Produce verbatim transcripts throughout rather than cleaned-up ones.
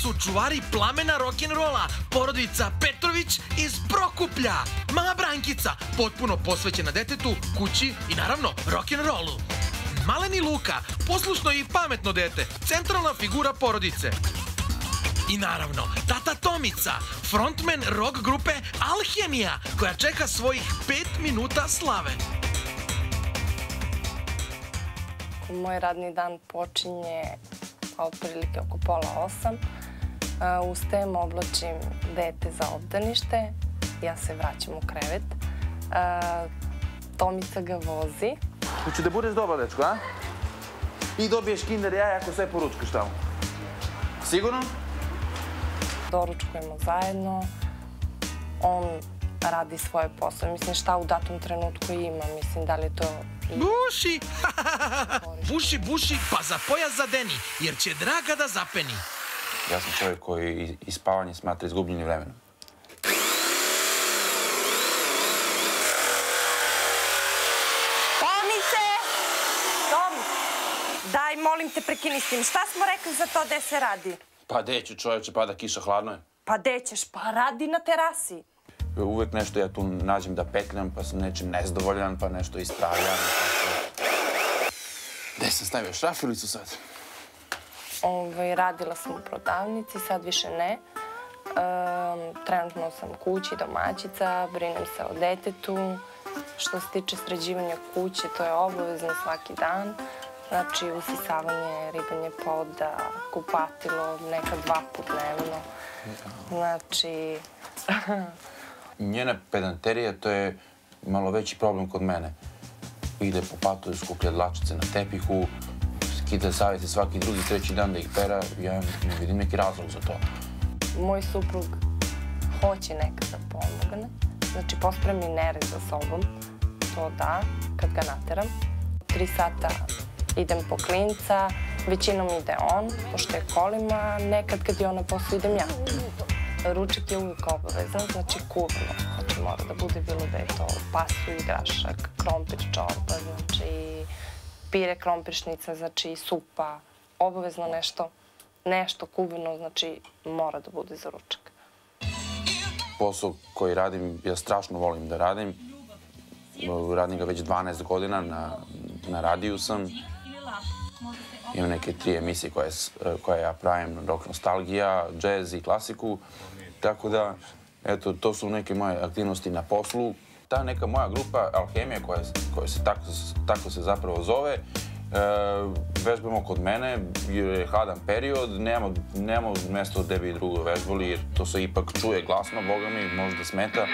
su čuvari plamena rock'n'rolla, porodica Petrović iz Prokuplja. Mama Brankica, potpuno posvećena detetu, kući i naravno rock'n'rollu. Maleni Luka, poslušno i pametno dete, centralna figura porodice. I naravno, tata Tomica, frontman rock grupe Alhemija, koja čeka svojih pet minuta slave. Moj radni dan počinje otprilike oko pola osam. Ustajem, oblačim dete za obdanište. Ja se vraćam u krevet. Tomica ga vozi. Hoće da budeš dobar, dečko, a? I dobiješ kinder jaja ako sve poručkaš tamo. Sigurno? Doručkujemo zajedno. On radi svoje posle. Mislim, šta u datom trenutku ima. Mislim, da li to... Buši! Buši, buši, pa za pojas zadeni, jer će draga da zapeni. Ja sam čovjek koji i spavanje smatra izgubljenim vremenom. Tomice! Tom! Daj, molim te, prekini s tim. Šta smo rekli za to gde se radi? Pa deću, čovječe, pada kiša, hladno je. Pa dećeš, pa radi na terasi. Uvek nešto ja tu nađem da petljam, pa sam nečim nezdovoljan, pa nešto ispravljam. Gde sam stavio šrafilicu sad? Radila sam u prodavnici, sad više ne. Trenutno sam kući, domaćica, brinem se o detetu. Što se tiče sređivanja kuće, to je obavezno svaki dan. Znači, usisavanje, ribanje poda, kupatilo, nekad dva put dnevno. Znači... Njena pedanterija, to je malo veći problem kod mene. Ide po patu da skuplja dlačice na tepihu, skida savjeti svaki drugi, treći dan da ih pera. Ja ne vidim neki razlog za to. Moj suprug hoće nekad da pomogne. Znači, pospremi nered za sobom. To da, kad ga nateram. Tri sata idem po klinca, većinom ide on, pošto je kolima. Nekad kad je ona posao, idem ja. Ručak je uvijek obavezan, znači kuvano. Znači mora da bude bilo da je to pasulj, grašak, krompir, čorba, znači pire, krompiršnica, znači supa. Obavezno nešto, nešto kuvano, znači mora da bude za ručak. Posao koji radim, ja strašno volim da radim. Radim ga već dvanaest godina, na radiju sam. Imam neke tri emisije koje ja pravim, rock nostalgija, džez i klasiku. Tako da, eto, to su neke moje aktivnosti na poslu. Ta neka moja grupa, Alhemija, koja se tako se zapravo zove, vežbamo kod mene, jer je hladan period, nemamo mjesto gde bi drugo vežbali, jer to se ipak čuje glasno, boga mi, možda smeta.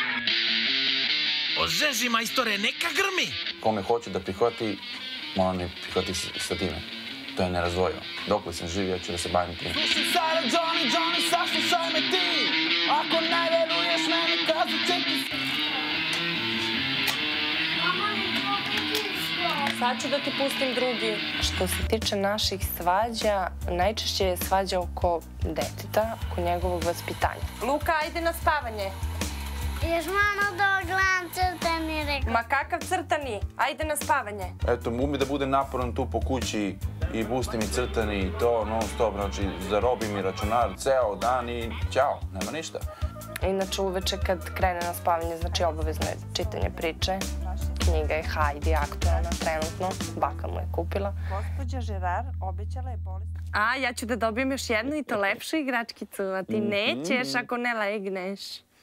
Ožeži, majstore, neka grmi! Ko me hoće da prihvati, mora ne prihvati sa time. To je nerazdvojivo. Dok li sam živ, ja ću da se bavim tim. Slušaj sada, Johnny, Johnny, saslušaj me ti. Ako ne veruješ meni, kazat će ti... Sad ću da ti pustim drugi. Što se tiče naših svađa, najčešće je svađa oko deteta, oko njegovog vaspitanja. Luka, ajde na spavanje. Još malo da gledam crtani, rekao. Ma kakav crtani? Ajde na spavanje. Eto, ume da bude naporan tu po kući i pusti mi crtani i to non stop. Znači, zarobi mi računar ceo dan i ćao, nema ništa. Inače, uveče kad krene na spavanje, znači obavezno je čitanje priče. Knjiga je Hajdi, aktualna, trenutno. Baka mu je kupila. Gospođa Žerar obećala je bolest. A, ja ću da dobijem još jednu i to lepšu igračkicu, a ti nećeš ako ne legneš.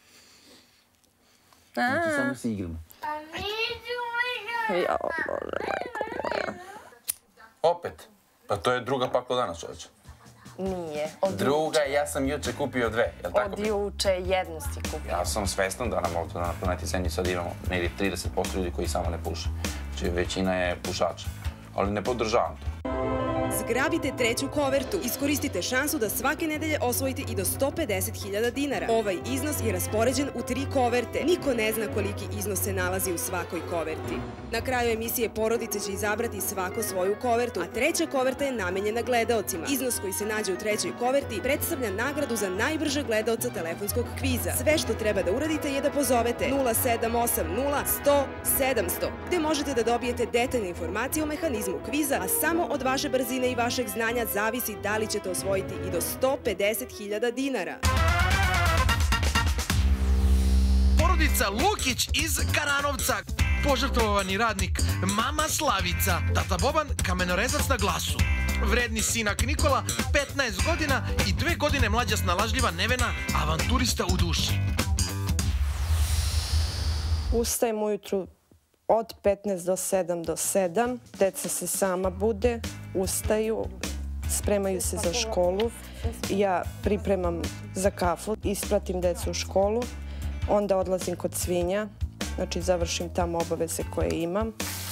Znači, samo se igramo. Pa neću igrati. Jo, Bože, majko moja. Opet? Pa to je druga pakla danas, čovječe. Nije. Druga, ja sam juče kupio dve, jel tako? Od juče jednu si kupio. Ja sam svestan da nam ovdje na planeti Zemlji sad imamo negdje trideset posto ljudi koji samo ne puše. Znači, većina je pušača. Ali ne podržavam to. Zgrabite treću kovertu. Iskoristite šansu da svake nedelje osvojite i do sto pedeset hiljada dinara. Ovaj iznos je raspoređen u tri koverte. Niko ne zna koliki iznos se nalazi u svakoj koverti. Na kraju emisije porodice će izabrati svako svoju kovertu, a treća koverta je namenjena gledaocima. Iznos koji se nađe u trećoj koverti predstavlja nagradu za najbržeg gledaoca telefonskog kviza. Sve što treba da uradite je da pozovete nula sedam osam nula sto sedamsto, gde možete da dobijete detaljne informacije o mehanizmu kviza, a samo od vaše brzine discipline i vašeg znanja zavisi da li ćete osvojiti i do sto pedeset hiljada dinara. Porodica Lukić iz Karanovca. Požrtvovani radnik mama Slavica, tata Boban kamenorezac na glasu. Vredni sinak Nikola, petnaest godina i dve godine mlađa snalažljiva Nevena, avanturista u duši. Ustajem ujutru od petnaest do sedam do sedam. Deca se sama bude, ustaju, spremaju se za školu. Ja pripremam za kafu, ispratim decu u školu. Onda odlazim kod svinja, znači završim tamo obaveze koje imam.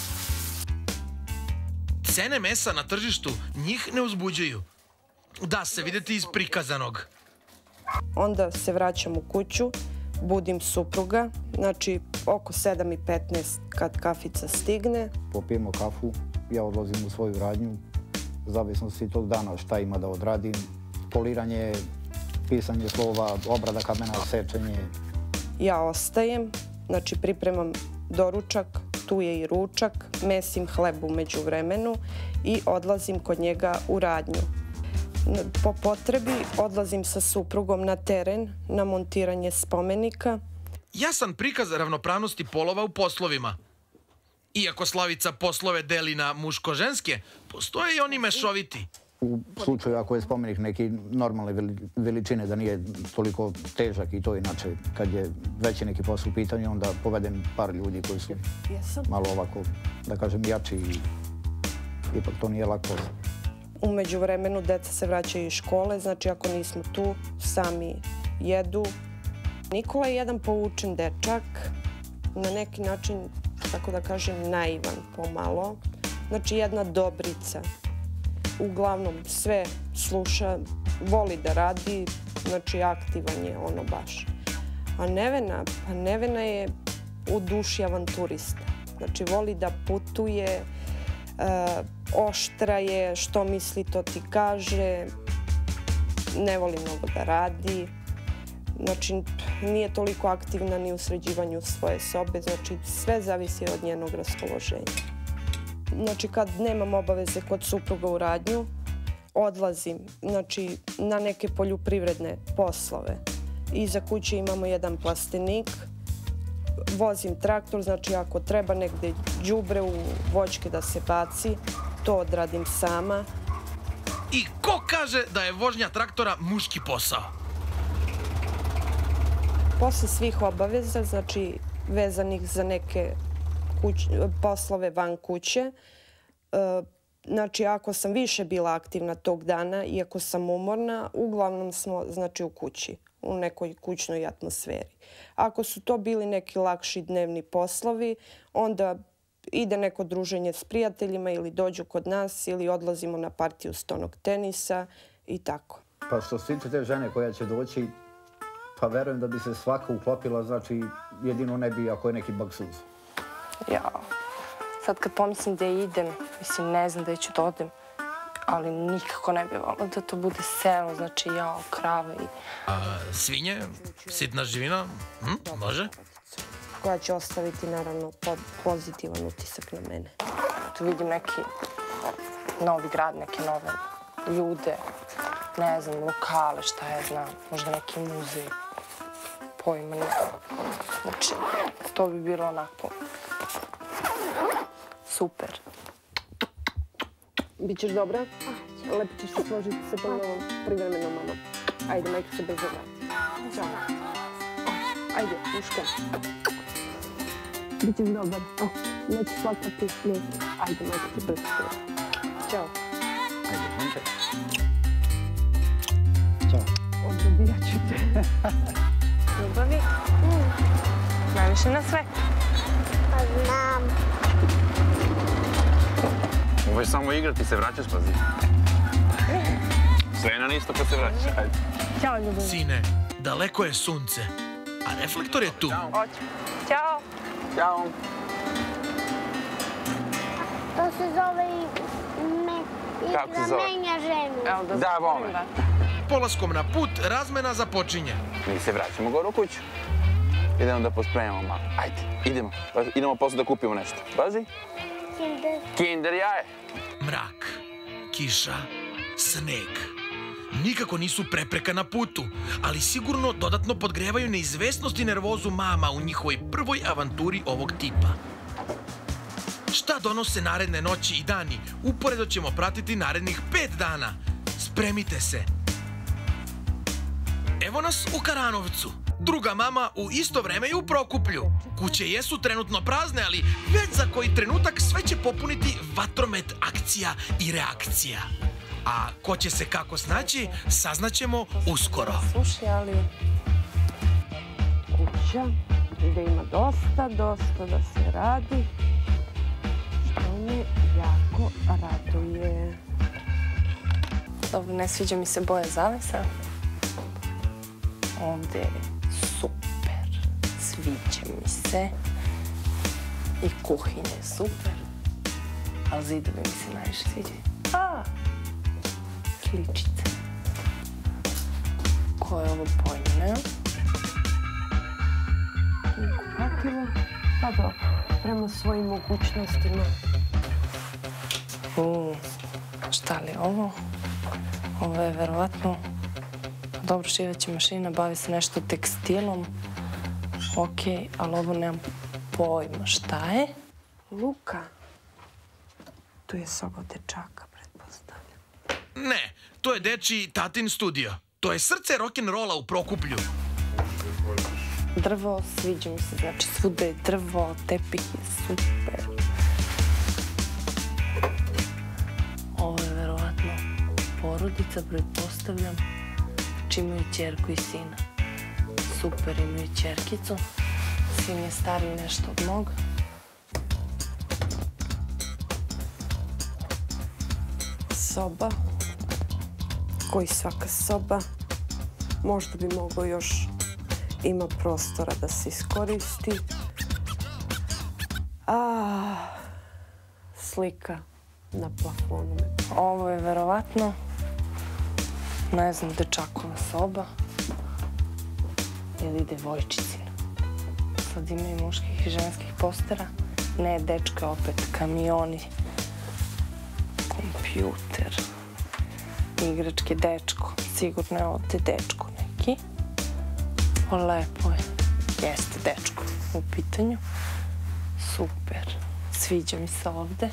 Cene mesa na tržištu njih ne uzbuđuju. Da se videti iz prikazanog. Onda se vraćam u kuću, budim supruga, znači oko sedam i petnaest kad kafica stigne. Popijemo kafu, ja odlazim u svoju radnju, zavisno si tog dana šta ima da odradim. Poliranje, pisanje slova, obrada kamena, sečenje. Ja ostajem, znači pripremam doručak, tu je i ručak, mesim hleb u međuvremenu i odlazim kod njega u radnju. Po potrebi odlazim sa suprugom na teren, na montiranje spomenika. Jasan prikaz ravnopravnosti polova u poslovima. Iako Slavica poslove deli na muško-ženske, postoje i oni mešoviti. U slučaju ako je spomenik neki normalne veličine, da nije toliko težak i to inače, kad je veći neki posao u pitanju, onda povedem par ljudi koji su malo ovako, da kažem, jači i ipak to nije lak posao. U međuvremenu deca se vraćaju iz škole, znači ako nismo tu, sami jedu. Nikola je jedan poučen dečak, na neki način, tako da kažem, naivan pomalo. Znači jedna dobrica. Uglavnom sve sluša, voli da radi, znači aktivan je ono baš. A Nevena, pa Nevena je u duši avanturista. Znači voli da putuje, oštra je, što misli to ti kaže, ne voli mnogo da radi. Znači nije toliko aktivna ni u sređivanju svoje sobe, znači sve zavisi od njenog raspoloženja. Znači, kad nemam obaveze kod supruga u radnju, odlazim znači, na neke poljoprivredne poslove. Iza kuće imamo jedan plastenik, vozim traktor, znači ako treba negde đubre u voćke da se baci, to odradim sama. I ko kaže da je vožnja traktora muški posao? Posle svih obaveza, znači vezanih za neke poslove van kuće. Znači, ako sam više bila aktivna tog dana i ako sam umorna, uglavnom smo znači, u kući, u nekoj kućnoj atmosferi. Ako su to bili neki lakši dnevni poslovi, onda ide neko druženje s prijateljima ili dođu kod nas ili odlazimo na partiju stonog tenisa i tako. Pa što se tiče te žene koja će doći, pa verujem da bi se svaka uklopila, znači jedino ne bi ako je neki baksuz. Jao, sad kad pomislim da idem, mislim, ne znam da ću da odem, ali nikako ne bi volila da to bude selo, znači jao, krave i... A svinje, sitna živina, hm, može? Koja će ostaviti, naravno, pozitivan utisak na mene. Tu vidim neki novi grad, neke nove ljude, ne znam, lokale, šta ja znam, možda neki muzej, pojma ne. Znači, to bi bilo onako... Super. Bićeš dobra? Lepo ćeš se složiti sa ponovom privremenom mamom. Ajde, majka se brzo vrati. Ćao. Ajde, muška. Bićeš dobar. Nećeš plakati. Ajde, majka se brzo vrati. Ćao. Ajde, momče. Ćao. Odrobijat ću te. Ljubavi? Najviše na sve. Pa znam. Ovo je samo igrati, se vraćaš, pazi. Sve je na isto kad se vraćaš, ajde. Ćao, ljubavi. Sine, daleko je sunce, a reflektor je tu. Hoću. Ćao. Ćao. To se zove i Kako se zove? menja ženu. Da, vome. Polaskom na put, razmena započinje. Mi se vraćamo gore u kuću. Idemo da pospremamo malo. Ajde, idemo. Idemo posle da kupimo nešto. Pazi. Kinder. Kinder jaje. Mrak. kiša, sneg. Nikako nisu prepreka na putu, ali sigurno dodatno podgrevaju neizvesnost i nervozu mama u njihovoj prvoj avanturi ovog tipa. Šta donose naredne noći i dani, uporedo ćemo pratiti narednih pet dana. Spremite se. Evo nas u Karanovcu. Druga mama u isto vreme i u Prokuplju. Kuće jesu trenutno prazne, ali već za koji trenutak sve će popuniti vatromet akcija i reakcija. A ko će se kako snaći, saznaćemo uskoro. Slušaj, ali kuća gde ima dosta, dosta da se radi, što me jako raduje. Dobro, ne sviđa mi se boja zavesa. Ovde je super, sviđa mi se. I kuhinja je super, ali zidovi mi se najviše sviđaju. A, sličice. Ko je ovo pojma, ne? Vratilo, pa dobro, prema svojim mogućnostima. Uuu, šta li je ovo? Ovo je verovatno dobro šiveća mašina, bavi se nešto tekstilom. Okej, ali ovo nemam pojma. Šta je? Luka. Tu je soba dečaka, pretpostavljam. Ne, to je dečiji tatin studio. To je srce rock'n'rolla u Prokuplju. Drvo, sviđa mi se, znači svuda je drvo, tepih je super. Ovo je verovatno porodica, pretpostavljam, či imaju ćerku i sina. Super, imaju ćerkicu. Sin je stariji nešto od mog. Soba. Koji svaka soba. Možda bi mogao još ima prostora da se iskoristi. A, slika na plafonu. Ovo je verovatno, ne znam, dečakova soba ili devojčicina. Sad ima i muških i ženskih postera. Ne, dečka opet, kamioni, kompjuter, igračke dečko. Sigurno je ovde dečko neki. O, lepo je. Jeste dečko u pitanju. Super. Sviđa mi se ovde.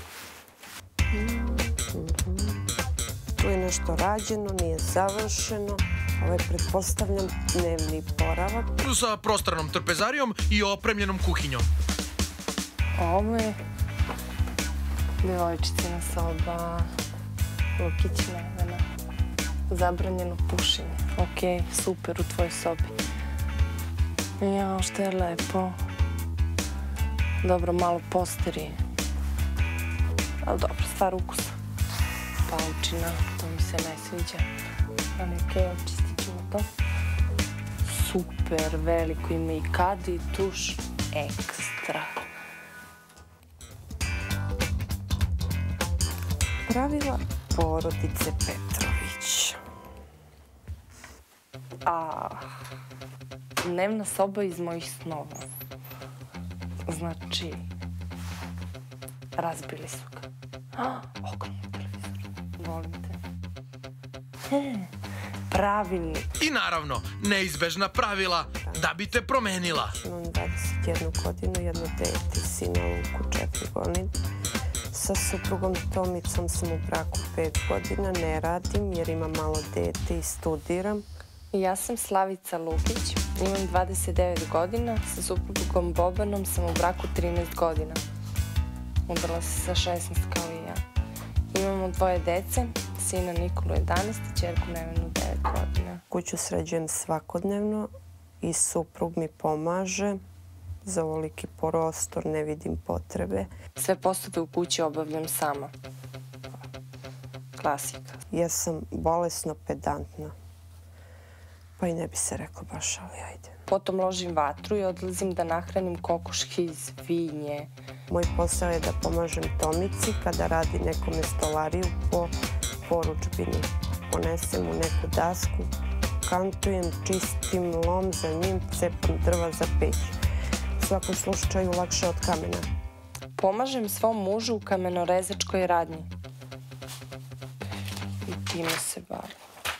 Tu je nešto rađeno, nije završeno. Ovo je, pretpostavljam, dnevni boravak. Sa prostranom trpezarijom i opremljenom kuhinjom. Ovo je devojčicina soba. Lukić Nevena. Zabranjeno pušenje. Okej, super u tvojoj sobi. Jao, što je lepo. Dobro, malo posteri. Ali dobro, stvar ukusa. Paučina, to mi se ne sviđa. Ali okej, očistit ćemo to. Super, veliko ima i kadi i tuš. Ekstra. Pravila porodice Petrović. A, dnevna soba iz mojih snova. Znači, razbili su ga. A, ogromni televizor. Volim te. E, pravilnik. I naravno, neizbežna pravila da bi te promenila. Imam dvadeset jednu godinu, jedno dete, sina Luku, četiri godine. Sa suprugom Tomicom sam u braku pet godina, ne radim jer imam malo dete i studiram. Ja sam Slavica Lukić, imam dvadeset devet godina, sa suprugom Bobanom sam u braku trinaest godina. Udala se sa šesnaest kao i ja. Imamo dvoje dece, sina Nikolu jedanaest i ćerku Nevenu devet godina. Kuću sređujem svakodnevno i suprug mi pomaže. Za ovoliki prostor ne vidim potrebe. Sve poslove u kući obavljam sama. Klasika. Ja sam bolesno pedantna. Pa i ne bi se reklo baš, ali ajde. Potom ložim vatru i odlazim da nahranim kokoške i svinje. Moj posao je da pomažem Tomici kada radi nekome stolariju po poručbini. Ponesem mu neku dasku, kantujem, čistim lom za njim, cepam drva za peć. U svakom slučaju lakše od kamena. Pomažem svom mužu u kamenorezačkoj radnji. time se bavim.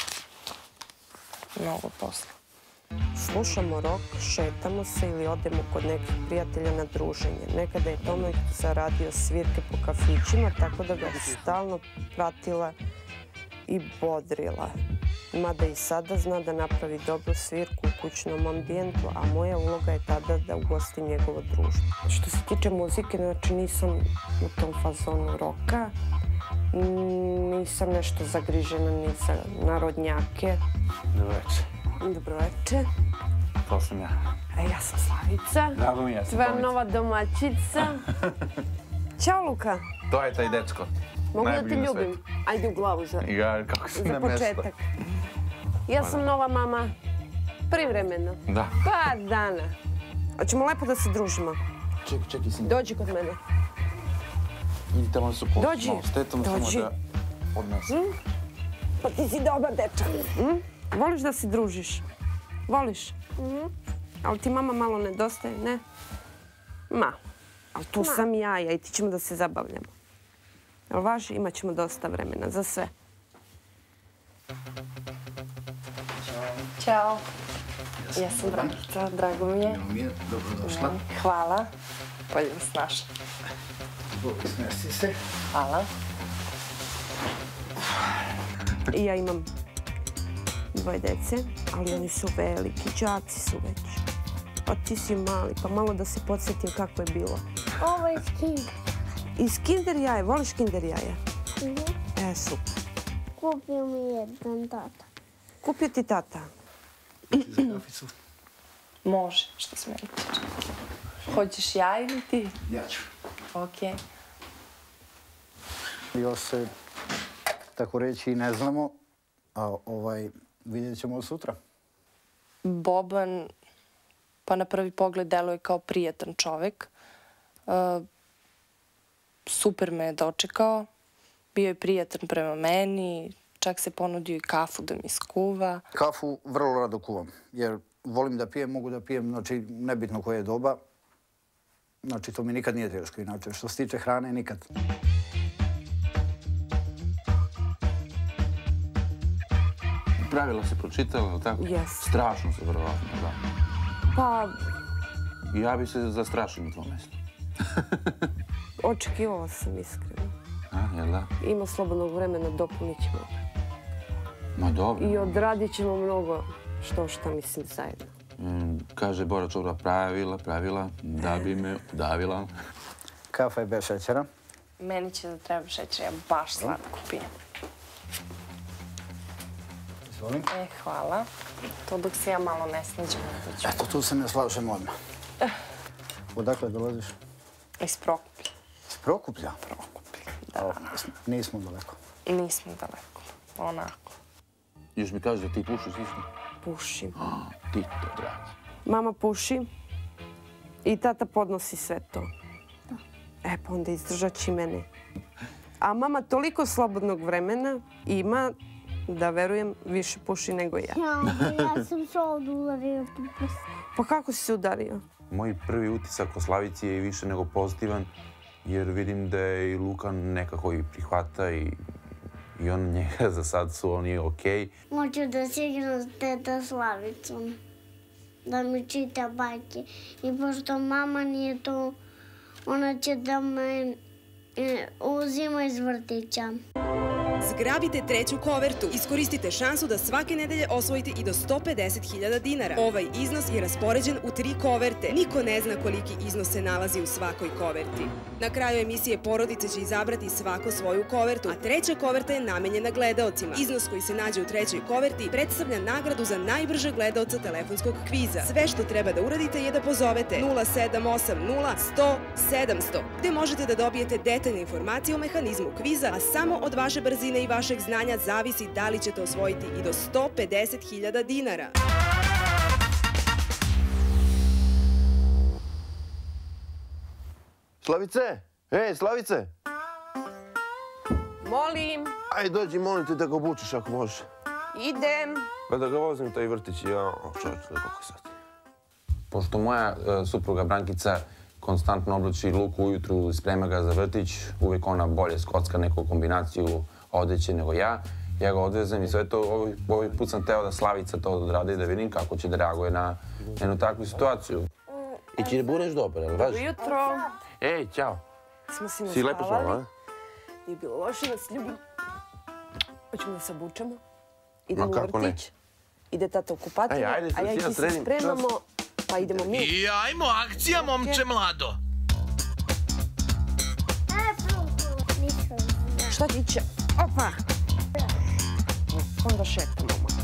Mnogo posla. Slušamo rok, šetamo se ili odemo kod nekih prijatelja na druženje. Nekada je Tome zaradio svirke po kafićima, tako da ga stalno pratila i bodrila. Mada i sada zna da napravi dobru svirku u kućnom ambijentu, a moja uloga je tada da ugostim njegovo društvo. Što se tiče muzike, znači nisam u tom fazonu roka. Nisam nešto zagrižena ni za narodnjake. Dobroveče. Dobroveče. To sam ja. A ja sam Slavica. Drago mi, ja sam Tvoja Tomica. nova domaćica. Ćao, Luka. To je taj dečko. Mogu da te Najbolji na ljubim? svetu. Ajde u glavu za, Ja, kako sam za na mesto. početak. Ja sam nova mama. Privremeno. Da. Par dana. Hoćemo lepo da se družimo. Čekaj, čekaj, sin. Dođi kod mene. Idi tamo su posao. Dođi. Malo s tetom samo Dođi. da odnesem. Pa ti si dobar dečak. Mm? Voliš da se družiš? Voliš? Ali ti mama malo nedostaje, ne? Ma. Ali tu sam jaja i ti ćemo da se zabavljamo. Jel važi? Imat ćemo dosta vremena za sve. Ćao. Ja sam Brankica, drago mi je. Mi je dobrodošla. Hvala. Bolje vas našla. Bog smesti se. Hvala. I ja imam dvoje dece, ali oni su veliki, đaci su već. Pa ti si mali, pa malo da se podsjetim kako je bilo. Ovo je Kinder. Iz Kinder jaje, voliš Kinder jaje? E, super. Kupio mi jedan tata. Kupio ti tata. Za kaficu. Može, što se meni tiče. Hoćeš ja ili ti? Ja ću. Okej. Još se, tako reći, ne znamo, a ovaj, vidjet ćemo sutra. Boban, pa na prvi pogled deluje kao prijatan čovek. E, super me je dočekao. Bio je prijatan prema meni. Čak se ponudio i kafu da mi skuva. Kafu vrlo rado kuvam, jer volim da pijem, mogu da pijem, znači, nebitno koje je doba. Znači, to mi nikad nije teško, inače, što se tiče hrane, nikad. Pravila se pročitala, ali tako? Jes. Strašno se verovatno, da. Pa, Ja bi se zastrašio na tvojom mjestu. očekivala sam iskreno. A, jel da? Ima slobodnog vremena, dopunit ćemo. Ma dobro. I odradit ćemo mnogo što šta mislim zajedno. Mm, kaže Bora Čura, pravila, pravila, da bi me udavila. Kafa je bez šećera. Meni će da treba šećer, ja baš slatko pijem. Izvolim. E, hvala. To dok se ja malo ne snađem, onda ću. Eto, tu se ne slažemo odmah. Odakle dolaziš? Iz Prokuplja. S Prokuplja? Prokuplja, da. O, nismo daleko. Nismo daleko. Onako. Još mi kaže da ti pušiš isto? Pušim. Ti to, dragi. Mama puši i tata podnosi sve to. E, pa onda izdržat će i mene. A mama toliko slobodnog vremena ima da, verujem, više puši nego ja. Ja, ja sam se ovdje udario tu prst. Pa kako si se udario? Moj prvi utisak o Slavici je i više nego pozitivan, jer vidim da je i Luka nekako i prihvata i, i on njega za sad su oni okej. Moću da se igram s teta Slavicom. Da mi čita bajke. I pošto mama nije tu, ona će da me e, uzima iz vrtića. Zgrabite treću kovertu. Iskoristite šansu da svake nedelje osvojite i do sto pedeset hiljada dinara. Ovaj iznos je raspoređen u tri koverte. Niko ne zna koliki iznos se nalazi u svakoj koverti. Na kraju emisije porodice će izabrati svako svoju kovertu, a treća koverta je namenjena gledaocima. Iznos koji se nađe u trećoj koverti predstavlja nagradu za najbržeg gledaoca telefonskog kviza. Sve što treba da uradite je da pozovete nula sedam osam nula sto sedamsto, gde možete da dobijete detaljne informacije o mehanizmu kviza, a samo od vaše brzine i vašeg znanja zavisi da li ćete osvojiti i do sto pedeset hiljada dinara. Slavice! Ej, Slavice! Molim, Aj, dođi, molim te da ga obučeš ako možeš. idem. Pa da ga vozim taj vrtić, ja, o čovječ, koliko sati. Pošto moja e, supruga Brankica konstantno oblači Luku ujutru i sprema ga za vrtić, uvijek ona bolje skocka neku kombinaciju odeće nego ja. ja ga odvezem i sve to. Ovaj, ovaj put sam teo da Slavica to odradi, da vidim kako će da reaguje na jednu takvu situaciju. I ti ne budeš dobar, jel važi? Dobro jutro. Ej, ćao. Smo si Si lepo naspavali. spala, a? Nije bilo loše da se ljubim. Hoćemo da se obučemo. Idemo Ma u kako ne? vrtić. Ide tata u kupatilo, Ej, ajde, a ja i sina, ti se sredim. spremamo, pa idemo mi. I ajmo, akcija, momče mlado. Šta ti će? Opa! Onda šetamo malo.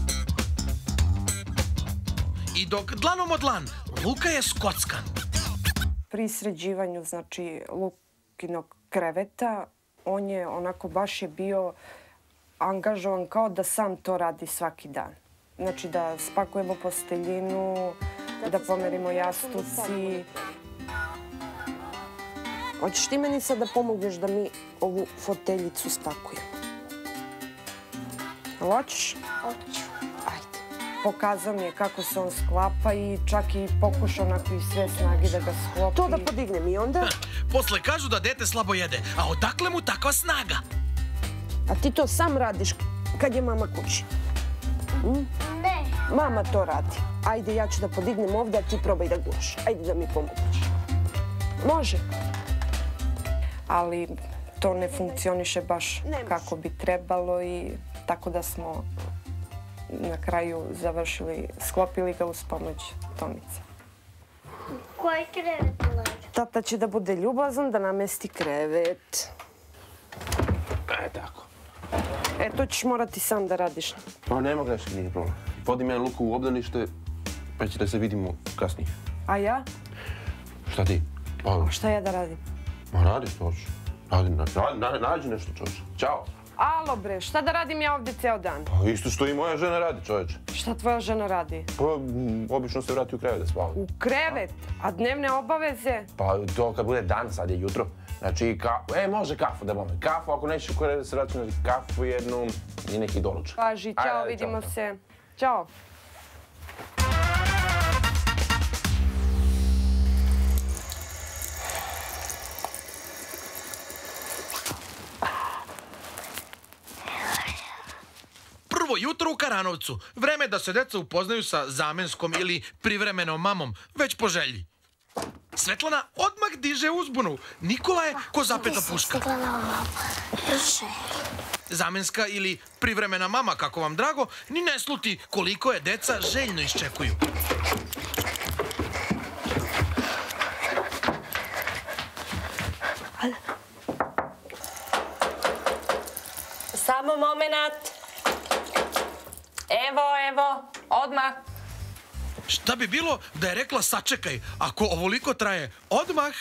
I dok dlanom od dlan, Luka je skockan. Pri sređivanju, znači, Lukinog kreveta, on je onako baš je bio angažovan kao da sam to radi svaki dan. Znači da spakujemo posteljinu, da pomerimo jastuci. Hoćeš ti meni sad da pomogneš da mi ovu foteljicu spakujemo? Hoćeš? Hoću. Ajde. Pokazao mi je kako se on sklapa i čak i pokušao onako iz sve snage da ga sklopi. To da podignem i onda? Posle kažu da dete slabo jede, a odakle mu takva snaga? A ti to sam radiš kad je mama kući? Ne. Mama to radi. Ajde, ja ću da podignem ovdje, a ti probaj da guraš. Ajde da mi pomogneš. Može. Ali to ne funkcioniše baš kako bi trebalo i tako da smo na kraju završili, sklopili ga uz pomoć Tomice. Koji krevet leži? Tata će da bude ljubazan, da namesti krevet. E, tako. E, to ćeš morati sam da radiš. Pa nema greške, nije problem. Vodim ja Luku u obdanište, pa će da se vidimo kasnije. A ja? Šta ti? Pa, Šta ja da radim? ma radi što hoćeš. Radi, na- na- nađi nešto, čovječe. Ćao. Alo bre, šta da radim ja ovdje ceo dan? Pa isto što i moja žena radi, čovječe. Šta tvoja žena radi? Pa, m, obično se vrati u krevet da spava. U krevet? A dnevne obaveze? Pa to kad bude dan, sad je jutro. Znači, ka... e, može kafu da bome. Kafu, ako nećeš u krevet da se vrati, znači kafu jednu i neki doručak. Paži, Ajde, ćao, ajde, vidimo čao. se. Ćao. Prvo jutro u Karanovcu. Vreme da se deca upoznaju sa zamenskom ili privremenom mamom, već po želji. Svetlana odmah diže uzbunu. Nikola je ko zapeta puška. Zamenska ili privremena mama, kako vam drago, ni ne sluti koliko je deca željno iščekuju. Samo moment. Evo, evo, odmah. Šta bi bilo da je rekla sačekaj, ako ovoliko traje odmah?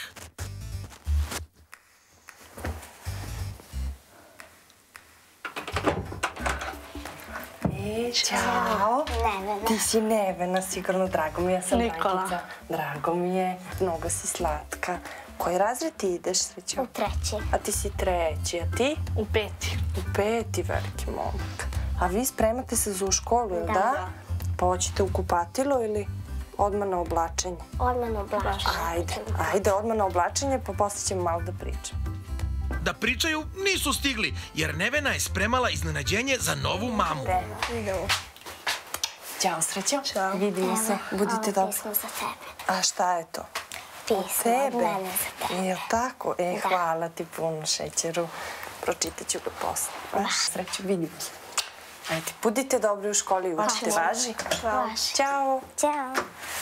E, čao. Nevena. Ti si Nevena, sigurno, drago mi je. Ja sam Nikola. Brankica. Drago mi je, mnogo si slatka. Koji razred ti ideš, Srećo? U treći. A ti si treći, a ti? U peti. U peti, veliki momak. A vi spremate se za u školu, ili da? Da. Pa hoćete u kupatilo ili odmah na oblačenje? Odmah na oblačenje. Ajde, ajde, odmah na oblačenje, pa posle ćemo malo da pričamo. Da pričaju nisu stigli, jer Nevena je spremala iznenađenje za novu mamu. Idemo. Ćao, Srećo. Ćao. Vidimo se. Budite Ovo dobro. pismo za tebe. A šta je to? Pismo od Tebe? mene za tebe. Jel tako? E, Da. hvala ti puno, Šećeru. Pročitat ću ga posle. Vaš, Srećo, vidimo se. Ajde, budite dobri u školi i učite, važi? Važi. Ćao. Ćao.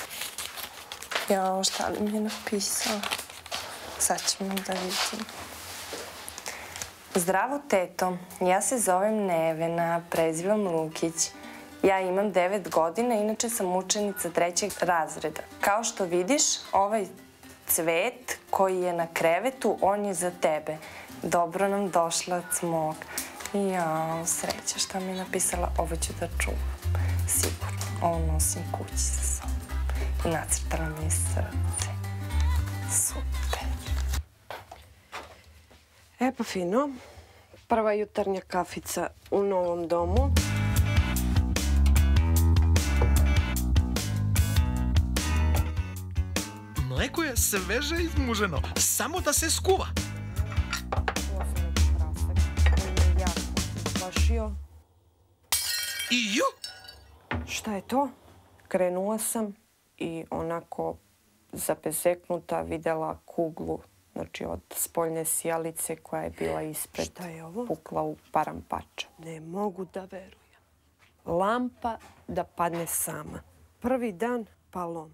Jao, šta li mi je napisao? Sad ćemo da vidimo. Zdravo, teto. Ja se zovem Nevena, prezivam Lukić. Ja imam devet godina, inače sam učenica trećeg razreda. Kao što vidiš, ovaj cvet koji je na krevetu, on je za tebe. Dobro nam došlac mog. Jao, Sreća, šta mi je napisala? Ovo ću da čuvam. Sigurno. Ovo nosim kući sa sobom. I nacrtala mi je srce. Super. E pa fino. Prva jutarnja kafica u novom domu. Mleko je sveže izmuženo, samo da se skuva. Ovo sam neki prasak. On je jako, baš ugušio. I ju? Šta je to? Krenula sam i onako zabezeknuta videla kuglu, znači od spoljne sijalice koja je bila ispred. Šta je ovo? Pukla u parampača. Ne mogu da verujem. Lampa da padne sama. Prvi dan palom.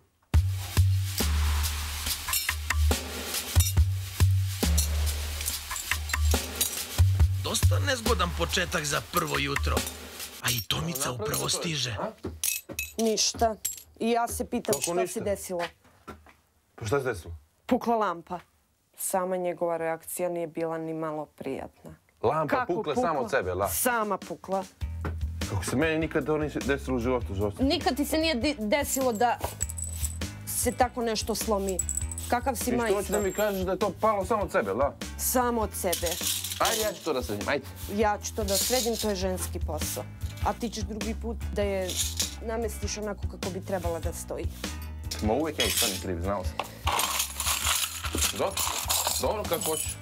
Dosta nezgodan početak za prvo jutro. A i Tomica upravo stiže. Ništa. I ja se pitam Kako šta ništa? se desilo. Pa šta se desilo? Pukla lampa. Sama njegova reakcija nije bila ni malo prijatna. Lampa Kako pukla sama od sebe, la? Sama pukla. Kako se meni nikad to nisi desilo u životu, Zosta? Nikad ti se nije di- desilo da se tako nešto slomi. Kakav si I što hoće da majstor? mi kažeš da je to palo samo od sebe, la? Samo od sebe. Ajde, ja ću to da sredim, ajde. Ja ću to da sredim, to je ženski posao. A ti ćeš drugi put da je namestiš onako kako bi trebala da stoji. Ma uvijek ja i stani kriv, znao sam. Dobro, dobro kako hoćeš.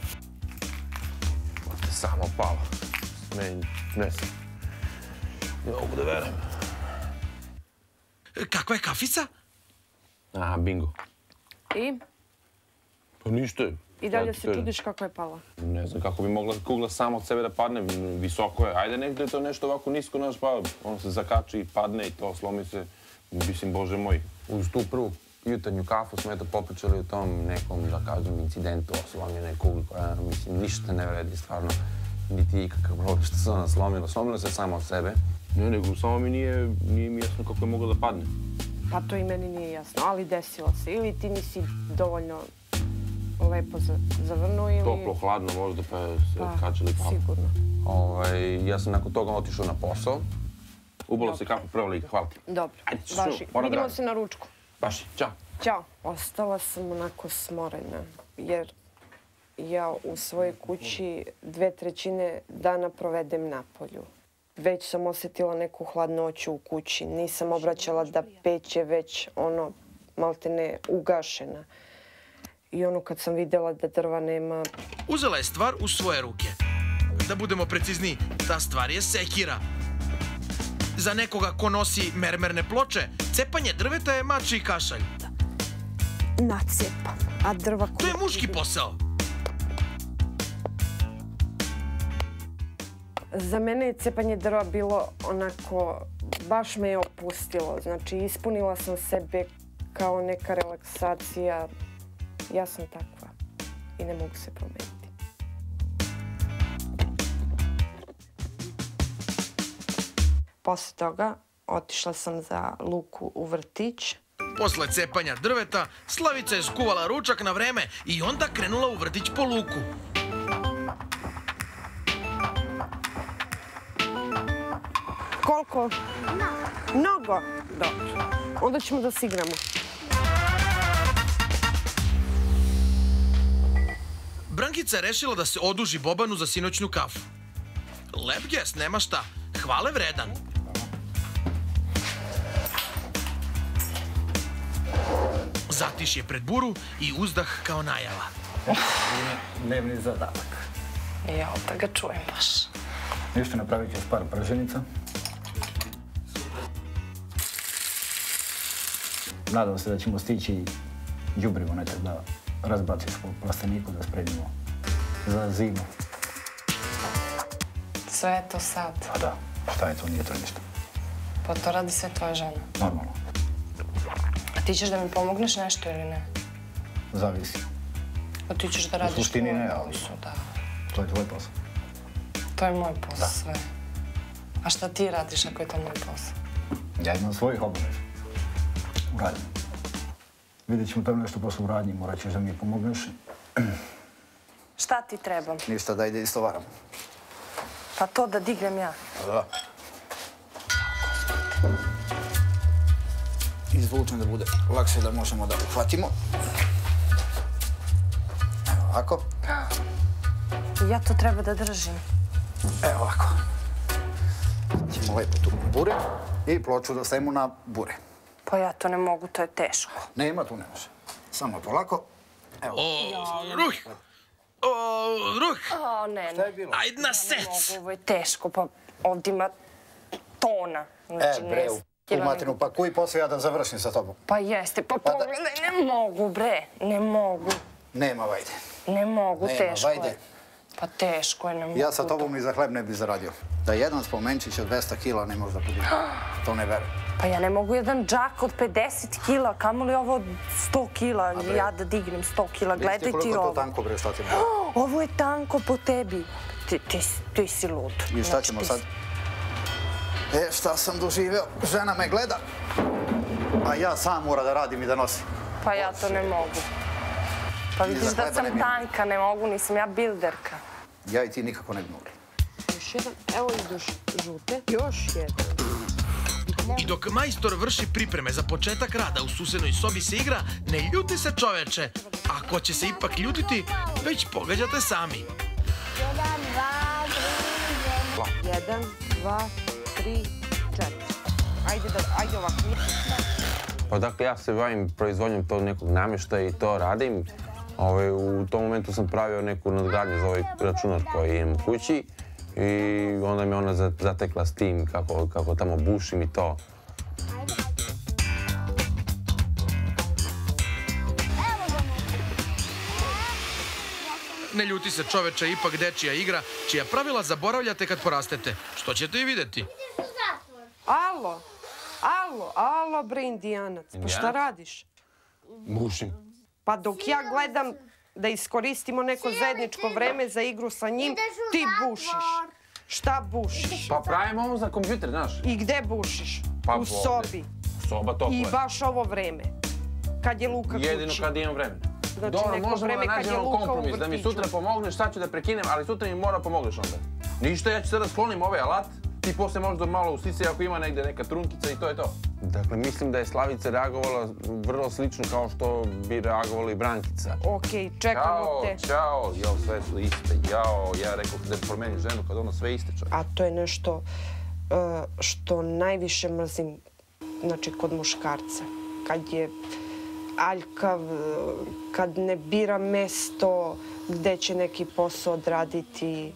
Samo palo. Meni ne znam. Ne mogu da verujem. Kakva je kafica? Aha, bingo. I? Pa ništa je. I dalje se čudiš kako je pala. Ne znam kako bi mogla kugla sama od sebe da padne, visoko je. Ajde negdje je to nešto ovako nisko, naš pa on se zakači i padne i to slomi se. Mislim, Bože moj. Uz tu prvu jutarnju kafu smo eto popričali o tom nekom, da kažem, incidentu o slomljenoj kugli koja, mislim, ništa ne vredi stvarno. Niti ikakav problem što se ona slomila. Slomila se samo od sebe. Ne, nego samo mi nije, nije mi jasno kako je mogla da padne. Pa to i meni nije jasno, ali desilo se. Ili ti nisi dovoljno lepo za, zavrnuo ili... Toplo, hladno možda pa je se Pa, kačili i palo. sigurno. Ovaj, ja sam nakon toga otišao na posao. Ubalo se kafu prva liga, hvala ti. Dobro, Ajde, šu, važi. moram da Vidimo radim. se na ručku. Baši, čao. Ćao. Ostala sam onako smorena, jer ja u svojoj kući dve trećine dana provedem na polju. Već sam osjetila neku hladnoću u kući. Nisam obraćala da peć je već ono maltene ugašena. I ono kad sam vidjela da drva nema... Uzela je stvar u svoje ruke. Da budemo precizniji, ta stvar je sekira. Za nekoga ko nosi mermerne ploče, cepanje drveta je mači i kašalj. Nacepam, a drva... To je muški posao. Za mene je cepanje drva bilo onako, baš me je opustilo. Znači, ispunila sam sebe kao neka relaksacija. Ja sam takva i ne mogu se promeniti. Posle toga otišla sam za Luku u vrtić. Posle cepanja drveta, Slavica je skuvala ručak na vreme i onda krenula u vrtić po Luku. Koliko? Mnogo. Dobro. Onda ćemo da se igramo. Brankica je rešila da se oduži Bobanu za sinoćnu kafu. Lep gest, nema šta. Hvale vredan. Zatiš je pred buru i uzdah kao najava. Dnevni zadatak. Ja, da ga čujem baš. Ništa, napravit ću s par prženica. Nadam se da ćemo stići đubrivo nekad da razbaciš po plasteniku da spremimo za zimu. Sve je to sad. Pa da, šta je to, nije to ništa. Pa to radi sve tvoja žena. Normalno, A ti ćeš da mi pomogneš nešto ili ne? zavisi. Pa ti ćeš da radiš suštini tvoj ne, ali- posao, da. To je tvoj posao. To je moj posao, sve. A šta ti radiš ako je to moj posao? Ja imam svojih obaveza. U radnji. Vidjet ćemo tamo nešto posle u radnji, morat ćeš da mi pomogneš. Šta ti trebam? Ništa, daj da istovaram. Pa to da dignem ja. Da. Izvučem da bude lakše da možemo da uhvatimo. Evo ovako. Ja to treba da držim. Evo ovako. Ćemo lepo tu bure i ploču da stavimo na bure. Pa ja to ne mogu, to je teško. Nema, tu ne može. Samo polako. Evo. O, ruh! O, ruh! O, ne, ne. Šta je bilo? Ajde na Ne sec! mogu, ovo je teško, pa ovdje ima tona. E, bre, u materinu, pa koji posao ja da završim sa tobom? Pa jeste, pa pogledaj, ne mogu, bre, ne mogu. Nema, vajde. Ne mogu, teško je. Nema, vajde. Pa teško je, ne mogu. Ja sa tobom ni za hleb ne bi zaradio. Da jedan spomenčić od dvesta kila ne može da podigne. To ne verujem. Pa ja ne mogu jedan džak od pedeset kila, kamo li ovo od sto kila, ja da dignem sto kila, gledaj ti ovo. Vidite koliko to tanko, bre, šta ti bude? Ovo je tanko po tebi. Ti si lud. I šta ćemo sad? E, šta sam doživeo? Žena me gleda, a ja sam mora da radim i da nosim. Pa ja to ne mogu. Pa vidiš da sam tanka, ne mogu, nisam ja bilderka. Ja i ti nikako ne bi mogli. Još jedan, evo iduš žute. Još jedan. I dok majstor vrši pripreme za početak rada u susednoj sobi se igra, ne ljuti se čoveče. Ako će se ipak ljutiti, već pogađate sami. Jedan, dva, tri, jedan, dva, tri, četiri. Ajde, ajde ovako. Pa dakle, ja se bavim proizvodnjom tog nekog namještaja i to radim. U tom momentu sam pravio neku nadgradnju za ovaj računar koji imam u kući i onda me ona zatekla s tim kako tamo bušim i to. Ne ljuti se čoveče, ipak dečija igra, čija pravila zaboravljate kad porastete. Što ćete i vidjeti. Alo, alo, alo bre indijanac, pa šta radiš? Bušim. Pa dok ja gledam da iskoristimo neko zajedničko vreme za igru sa njim, ti bušiš. Šta bušiš? Pa pravim ovo za kompjuter, znaš. I gde bušiš? U sobi. Soba topla je. I baš ovo vreme. Kad je Luka kući. Jedino kad imam vreme. Dobro, možemo da nađemo kompromis, da mi sutra pomogneš, sad ću da prekinem, ali sutra mi mora pomogneš onda. Ništa, ja ću sada sklonim ovaj alat, ti posle možda malo ustice ako ima negde neka trunkica i to je to. Dakle, mislim da je Slavica reagovala vrlo slično kao što bi reagovala i Brankica. Okej, čekamo te. Ćao, čao, jao, sve su iste, jao, ja rekao da promeni ženu kad ono sve iste čovjek. A to je nešto što najviše mrzim, znači, kod muškarca. Kad je aljkav, kad ne bira mesto gde će neki posao odraditi.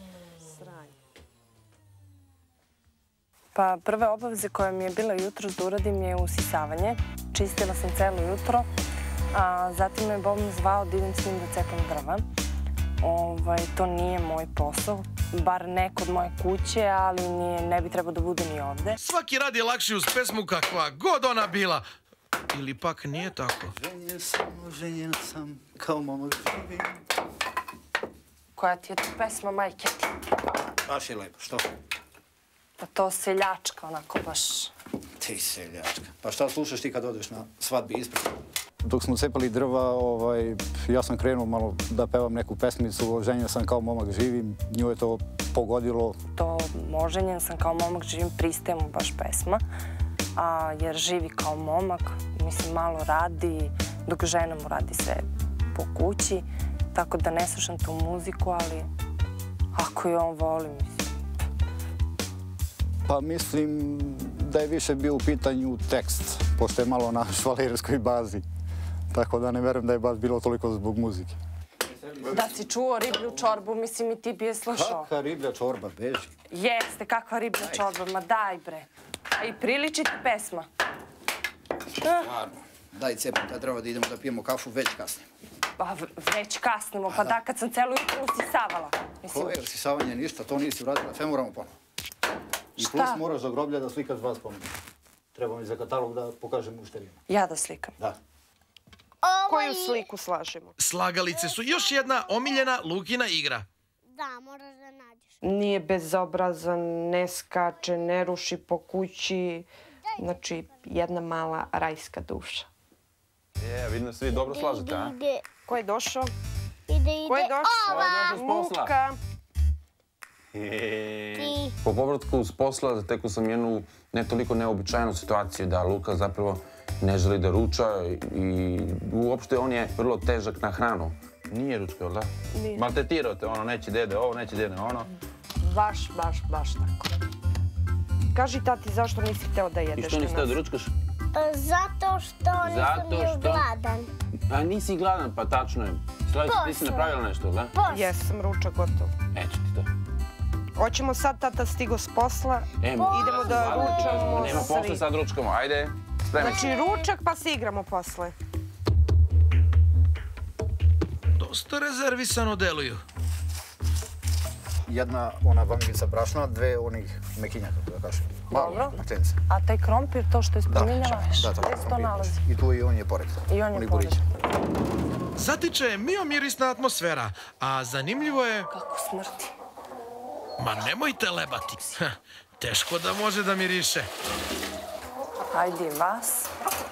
Pa prve obaveze koje mi je bila jutro da uradim je usisavanje. Čistila sam celo jutro, a zatim me Bob zvao da idem s njim da cepam drva. To nije moj posao, bar ne kod moje kuće, ali ne bi trebao da bude ni ovde. Svaki rad je lakši uz pesmu kakva god ona bila. Ili pak nije tako? Ženjen sam, ženjen sam, kao momak živim. Koja ti je to pesma, majke ti? Baš je lepo, što? Pa to seljačka, onako baš... Ti seljačka. Pa šta slušaš ti kad odeš na svadbi ispred? Dok smo cepali drva, ja sam krenuo malo da pevam neku pesmicu, ženjen sam kao momak živim, nju je to pogodilo. To ženjen sam kao momak živim, pristaje mu baš pesma, jer živi kao momak, mislim, malo radi, dok žena mu radi sve po kući, tako da ne slušam tu muziku, ali ako je on voli, mislim. Pa mislim da je više bio u pitanju tekst, pošto je malo na švalerskoj bazi. Tako da ne verujem da je baš bilo toliko zbog muzike. Da si čuo riblju čorbu, mislim i ti bi je slušao. Kakva riblja čorba, beži. Jeste, kakva riblja čorba, ma daj bre. A i priliči ti pesma. Stvarno, daj cepam ta drva da idemo da pijemo kafu, već kasnimo. Pa već kasnimo, pa da, kad sam celo jutro usisavala. Koje usisavanje, ništa, to nisi uradila, sve moramo ponovno. I plus moraš za groblja da slikaš dva spomenika. Treba mi za katalog da pokažem mušterijama. Ja da slikam? Da. Koju sliku slažemo? Slagalice su još jedna omiljena Lukina igra. Da, moraš da nađeš. Nije bezobrazan, ne skače, ne ruši po kući. Znači, jedna mala rajska duša. Je, vidim da se vi dobro slažete, a? Ko je došao? Ide, ide, Ko je došao? Muka. Po povratku s posla zatekao sam jednu ne toliko neobičajnu situaciju da Luka zapravo ne želi da ruča i uopšte on je vrlo težak na hranu. Nije ručka, jel da? Nije. Maltretirao te, ono, neće dede ovo, neće dede ono. Baš, baš, baš tako. Kaži tati, zašto nisi hteo da jedeš? I što nisi hteo da ručkaš? Zato što nisam bio gladan. A nisi gladan, pa tačno je. Slavica, ti si napravila nešto, da? Jesam, ručak gotov. Eto ti to. Hoćemo sad, tata stigo s posla. Idemo da ručamo. Nema posle, sad ručkamo. Ajde, spremi se. Znači ručak pa se igramo posle. Dosta rezervisano deluju. Jedna ona vangica brašna, dve onih mekinjaka, da kažem. Dobro. Maklenice. A taj krompir, to što je spominjala, Da, da, gde se to nalazi? I tu i on je pored. I on je pored. Zatiče miomirisna atmosfera, a zanimljivo je... Kako smrti. Ma nemojte lebati. Teško da može da miriše. Ajde i vas.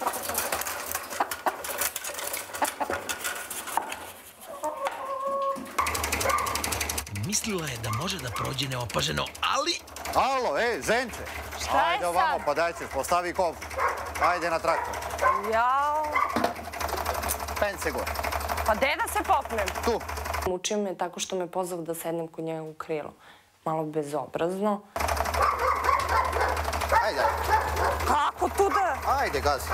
Mislila je da može da prođe neopaženo, ali... Alo, ej, Zence! Šta je Ajde ovamo, sad? pa daj ćeš, postavi kof. Ajde na traktor. Jao. Pen se gore. Pa gde da se popnem? Tu. Mučio me tako što me pozvao da sednem kod njega u krilo. Malo bezobrazno. Ajde. Kako tu da? Ajde, gazi.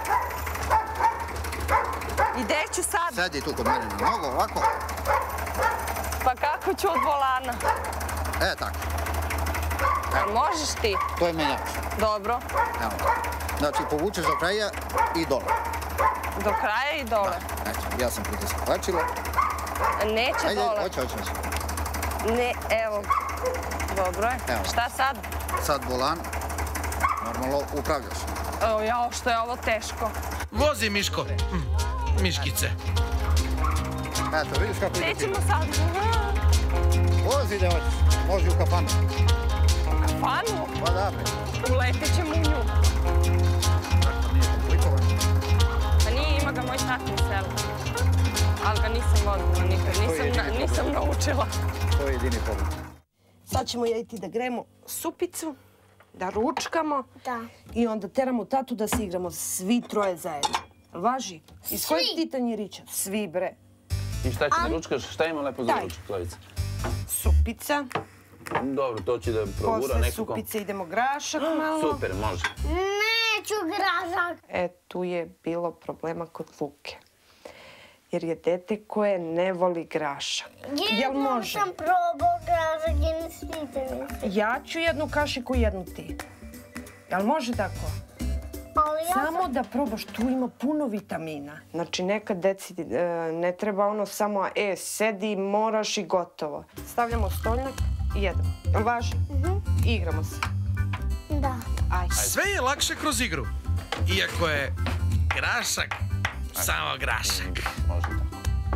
I gde ću sad? Sedi tu kod mene na nogu, ovako. Pa kako ću od volana? E, tako. Jel možeš ti? To je menjač. Dobro. Evo. Znači, povučeš do kraja i dole. Do kraja i dole? Da, eto, ja sam pritiskao plačilo. Neće Ajde, dole. hoće, hoće, hoće. Ne, evo. Dobro je. Evo. Šta sad? Sad volan, normalno upravljaš. Evo, jao, što je ovo teško. Vozi, Miško. Hm, Miškice. Eto, vidiš kako ide. Nećemo sad. Vozi gde hoćeš. Može u kafanu. U kafanu? Pa da, bre. Uletit ćemo u nju. Nije komplikovan. Pa nije, ima ga moj tata u selu. Ali ga nisam vodila nikad. Nisam, nisam naučila. To je jedini problem. Sad ćemo ja i ti da gremo supicu, da ručkamo. Da. I onda teramo tatu da se igramo svi troje zajedno. Važi? Iz kojeg ti tanjirića? Svi, bre. I šta će da ručkaš? Šta ima lepo za ručak, Slavica? Supica. Dobro, to će da progura Posle nekako. supice idemo grašak malo. Super, može. Neću gražak. E, tu je bilo problema kod Luke. Jer je dete koje ne voli grašak. Jel može? sam probao gražak i ne sviđa mi se. Ja ću jednu kašiku, jednu ti. Jel može tako? Ali ja Samo sam... da probaš, tu ima puno vitamina. Znači, nekad deci e, ne treba ono samo, e, sedi, moraš i gotovo. Stavljamo stolnjak i jedemo. Jel važi? I igramo se. Da. Ajde. Sve je lakše kroz igru. Iako je grašak, samo grašak. Može tako.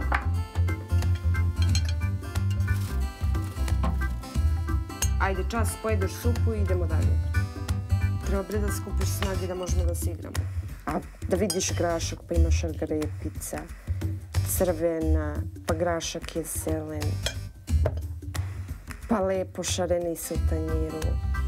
Ajde, čas, pojedeš supu i idemo dalje. Treba bre da skupiš snage da možemo da se igramo. A da vidiš grašak, pa ima šargarepica, crvena, pa grašak je zelen, pa lepo šareni su u tanjiru.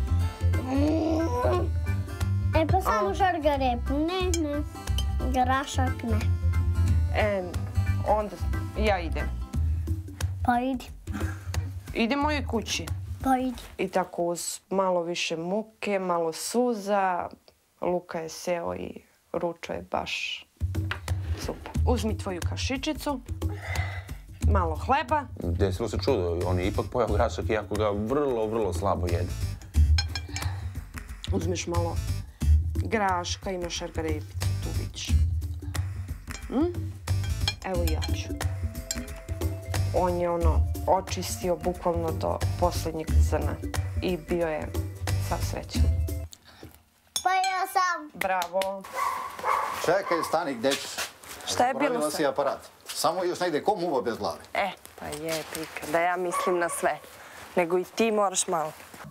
E pa samo šargarepu, ne, ne. Grašak ne. E, onda ja idem. Pa idi. Idem mojoj kući. Pa idi. I tako uz malo više muke, malo suza, Luka je seo i ručao je baš super. Uzmi tvoju kašičicu, malo hleba. Desilo se čudo, on je ipak pojao grašak iako ga vrlo, vrlo slabo jede. Uzmeš malo graška, imaš šargarepicu, tu vidiš. Hm? Evo i ja ću. On je ono očistio bukvalno do posljednjeg zrna i bio je sav srećan. Pa ja sam. Bravo. Čekaj, stani, gde ćeš? Šta je bilo Zaboravila sad? si aparat. Samo još negde ko muva bez glave. E, pa je, prika, da ja mislim na sve. Nego i ti moraš malo.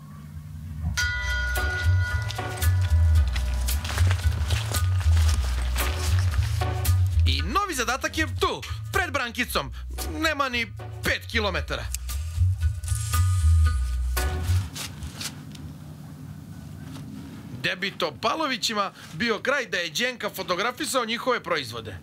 I novi zadatak je tu, pred Brankicom. Nema ni pet kilometara. Gde bi to Palovićima bio kraj da je Đenka fotografisao njihove proizvode.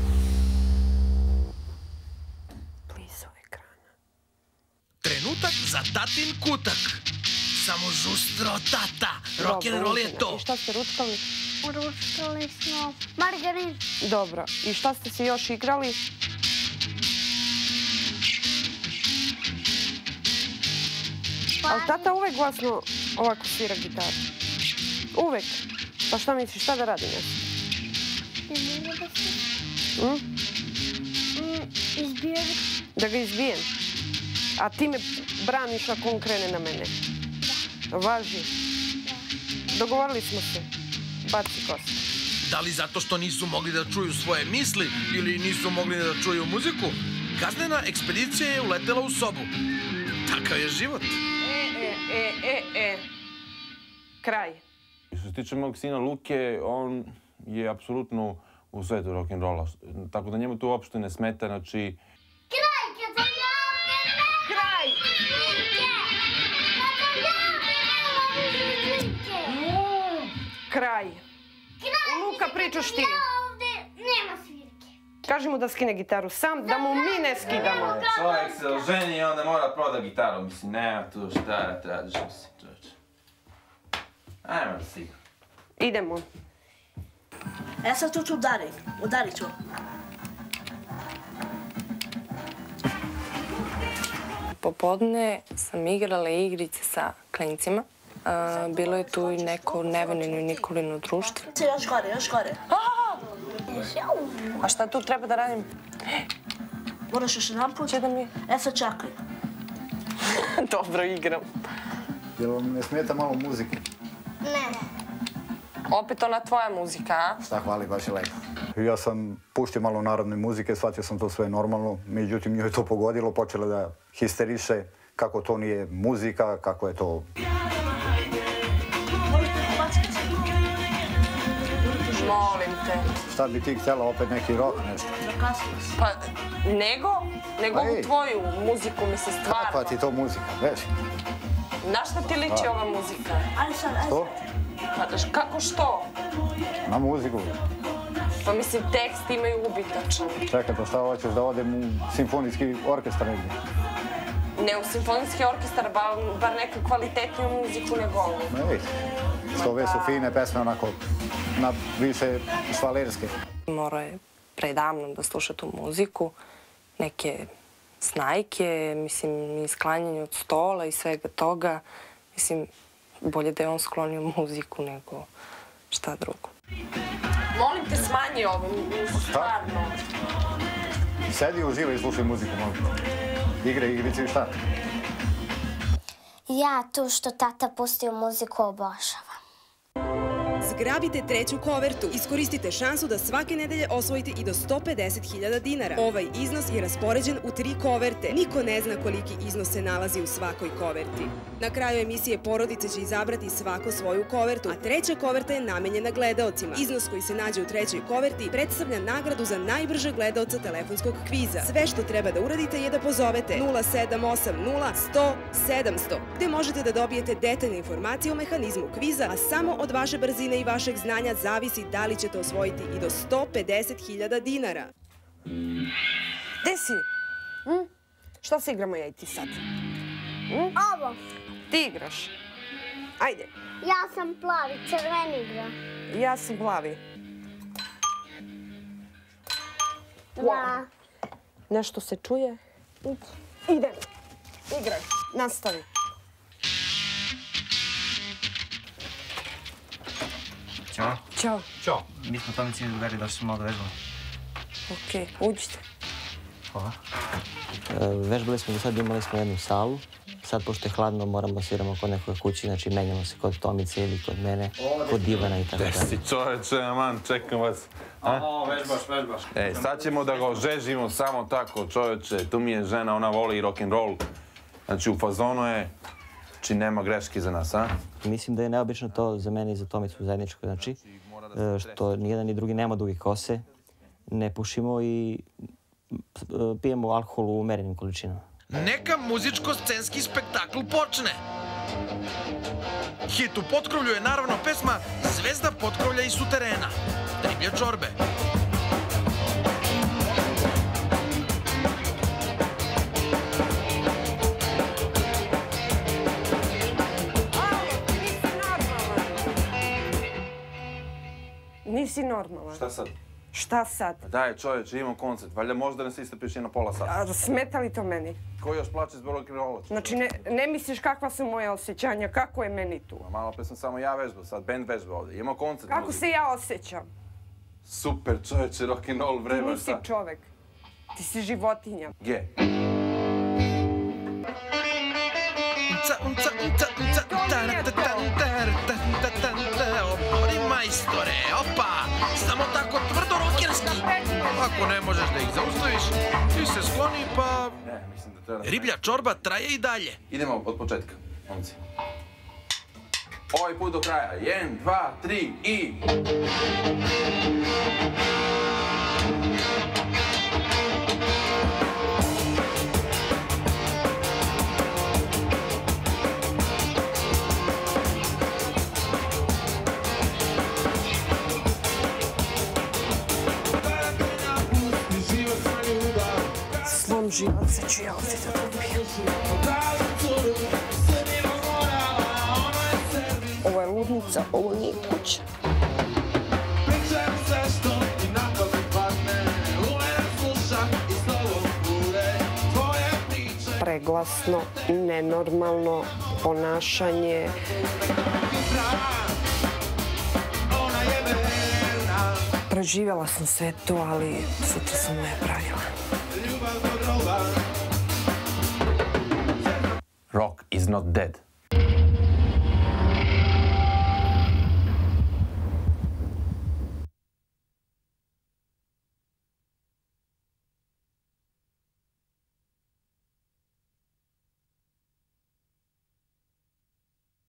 Trenutak za tatin kutak. Samo žustro tata. Rock'n'roll je to. I šta ste ručkali? Ručkali smo margarin. Dobro. I šta ste se još igrali? Ali tata uvek glasno ovako svira gitaru. Uvek. Pa šta misliš, šta da radim ja? Izbira da se... Izbija da ga izbijem? A ti me braniš ako on krene na mene? Da. Važi? Da. Dogovorili smo se. Baci kost. Da li zato što nisu mogli da čuju svoje misli ili nisu mogli da čuju muziku? Kaznena ekspedicija je uletela u sobu. Takav je život. E, e, e, e. Kraj. Što se tiče mog sina Luke, on je apsolutno u svetu rock'n'rolla. Tako da njemu to uopšte ne smeta, znači... Kraj, kad sam ja opet Kraj! svirke! Kad sam ja opet svirke! Kraj! Kraj! Luka, pričaš ti. Ja ovde nema svirke. Kaži mu da skine gitaru sam, da mu mi ne skidamo. Čovjek se oženi i onda mora proda gitaru. Mislim, nema tu šta da tražiš, mislim, čovječe. Ajmo da si. Idemo. Ja sad tu ću udarit. Udarit ću. Popodne sam igrala igrice sa klincima. Bilo je tu i neko Nevenino i Nikolino društvo. Još gore, još gore. A šta tu treba da radim? Moraš još jedan put. Če da mi... E sad čekaj. Dobro igram. Jel vam ne smeta malo muzike? Ne. Opet ona tvoja muzika, a? Šta hvali, baš je lepo. Ja sam puštio malo narodne muzike, shvatio sam to sve normalno, međutim nju je to pogodilo, počela da histeriše kako to nije muzika, kako je to... Molim te. Šta bi ti htjela, opet neki rock, nešto? Pa, nego? Nego ovu tvoju muziku, mislim, stvarno. Kakva ti to muzika, veš? Na šta ti liči ova muzika? Ajde sad, ajde. Što? Pa, kako što? Na muziku. Pa mislim, tekst imaju ubitačan. Čekaj, pa šta hoćeš da odem u simfonijski orkestar negdje? Ne u simfonijski orkestar, bar neku kvalitetniju muziku nego ovu. Ne vidi. Što ove su fine pesme onako, na više švalerske. Morao je predavno da sluša tu muziku, neke snajke, mislim, i sklanjanje od stola i svega toga. Mislim, bolje da je on sklonio muziku nego šta drugo. Molim te, smanji ovo, stvarno. Sedi, uživaj i slušaj muziku, molim. Igre, igrice i šta? Ja tu što tata pustio muziku obožavam. Zgrabite treću kovertu. Iskoristite šansu da svake nedelje osvojite i do sto pedeset hiljada dinara. Ovaj iznos je raspoređen u tri koverte. Niko ne zna koliki iznos se nalazi u svakoj koverti. Na kraju emisije porodice će izabrati svako svoju kovertu, a treća koverta je namenjena gledaocima. Iznos koji se nađe u trećoj koverti predstavlja nagradu za najbržeg gledaoca telefonskog kviza. Sve što treba da uradite je da pozovete nula sedam osam nula sto sedamsto, gde možete da dobijete detaljne informacije o mehanizmu kviza, a samo od vaše brzine i vašeg znanja zavisi da li ćete osvojiti i do sto pedeset hiljada dinara. Gde si? Šta se igramo ja i ti sad? Ovo. Ti igraš. Ajde. Ja sam plavi, crveni igra. Ja sam plavi. Dva. Nešto se čuje? Idem. Igraj. Nastavi. Ćao. Ćao. Ćao. Mi smo Tomici drugari, došli smo malo da vežbamo. Okej, uđite. Hvala. Vežbali smo do sad, imali smo jednu salu. Sad, pošto je hladno, moramo da sviramo kod nekoj kući, znači menjamo se kod Tomice ili kod mene, kod Ivana i tako dalje. Gde si čoveče, aman, čekam vas. O, vežbaš, vežbaš. Ej, sad ćemo da ga ožežimo samo tako, čoveče. Tu mi je žena, ona voli i rock'n'roll. Znači, u fazonu je, znači nema greške za nas, a? Mislim da je neobično to za mene i za Tomicu zajedničko, znači, što nijedan ni drugi nema duge kose, ne pušimo i pijemo alkohol u umerenim količinama. Neka muzičko-scenski spektakl počne. Hit u potkrovlju je naravno pesma Zvezda potkrovlja i suterena. Riblje čorbe. si normalan. Šta sad? Šta sad? Daj čovječe, imam koncert, valjda možda ne se istrpiš i na pola sata. A smeta li to meni? Ko još plaće zbog rock'n'rolla? Znači, ne misliš kakva su moje osjećanja, kako je meni tu? Malo pre sam samo ja vežbao, sad band vežba ovdje, imamo koncert. Kako se ja osjećam? Super čovječe, rock'n'roll vrema. Ti nisi čovek, ti si životinja. Ge? Obori majstore, opa! Samo tako tvrdo rokerski. Ako ne možeš da ih zaustaviš, ti se skloni pa... Ne, mislim da treba... Riblja čorba traje i dalje. Idemo od početka, momci. Ovaj put do kraja. Jedan, dva, tri i... Slom živaca ću ja ovdje da dobijem. Ovo je ludnica, ovo nije kuća. Preglasno, nenormalno ponašanje. Preživjela sam sve to, ali sutra sam ne pravila. Rock is not dead.